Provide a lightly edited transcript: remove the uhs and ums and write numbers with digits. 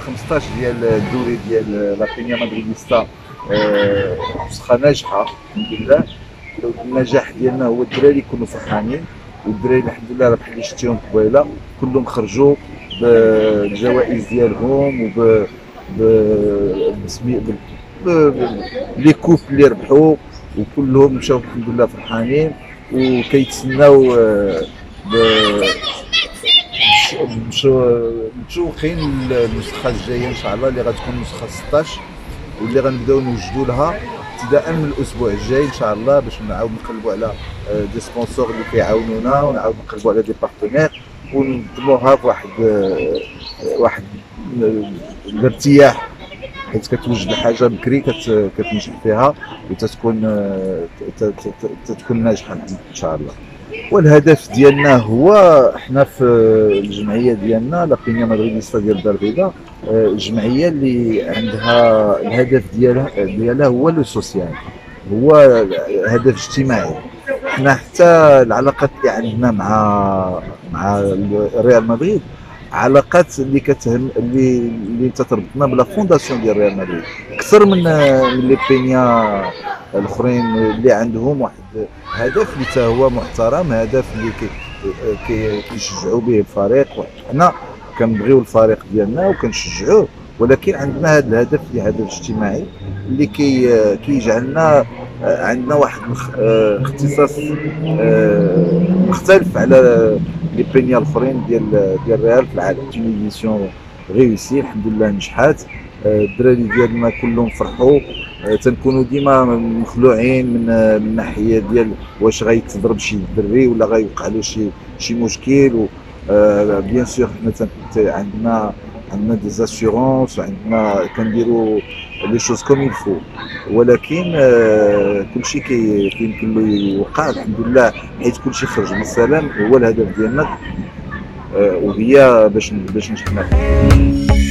2015 ديال الدوري ديال لا بينيا مدريديستا نسخه ناجحه الحمد لله. النجاح ديالنا هو الدراري يكونوا فرحانين، والدراري الحمد لله راه بحال اللي شفتيهم قبيله كلهم خرجوا بالجوائز ديالهم بسمي لي كوب اللي ربحوا، وكلهم مشاو الحمد لله فرحانين وكيتسناو متشوقين النسخه الجايه ان شاء الله اللي غتكون نسخه 16 واللي غنبداو نوجدوا لها ابتداء من الاسبوع الجاي ان شاء الله، باش نعاود نقلبوا على دي سبونسور اللي كيعاونونا ونعاود نقلبوا على دي بارتنير وننظموها بواحد الارتياح، حيت كتوجد الحاجه بكري كتنجح فيها وتتكون ناجحه ان شاء الله. والهدف ديالنا هو حنا في الجمعيه ديالنا لا بينيا مدريديستا ديال الدار البيضاء، الجمعيه اللي عندها الهدف ديالها هو لو سوسيال، هو هدف اجتماعي. حنا حتى العلاقات اللي عندنا مع ريال مدريد علاقات اللي كتهم اللي تتربطنا بلا فونداسيون ديال ريال مدريد اكثر من لي بينيا الاخرين اللي عندهم واحد هدف اللي حتى هو محترم، هدف اللي كيشجعوا به الفريق. حنا كنبغيو الفريق ديالنا وكنشجعوه، ولكن عندنا هذا الهدف اللي هدف اجتماعي اللي كيجعلنا عندنا واحد اختصاص مختلف على لي بينيا الاخرين ديال الريال في العالم. ايديسيون غيوسي الحمد لله نجحات، الدراري ديالنا كلهم فرحوا، تنكونوا ديما مخلوعين من الناحيه ديال واش غيتضرب شي دري ولا غيوقع له شي مشكل. بيان سور حنا عندنا دي زاسيورونس وعندنا كنديروا لي شوز كوم يلفو، ولكن كلشي كيمكن له يوقع الحمد لله حيت كلشي خرج بالسلام. هو الهدف ديالنا وهي باش نجحنا.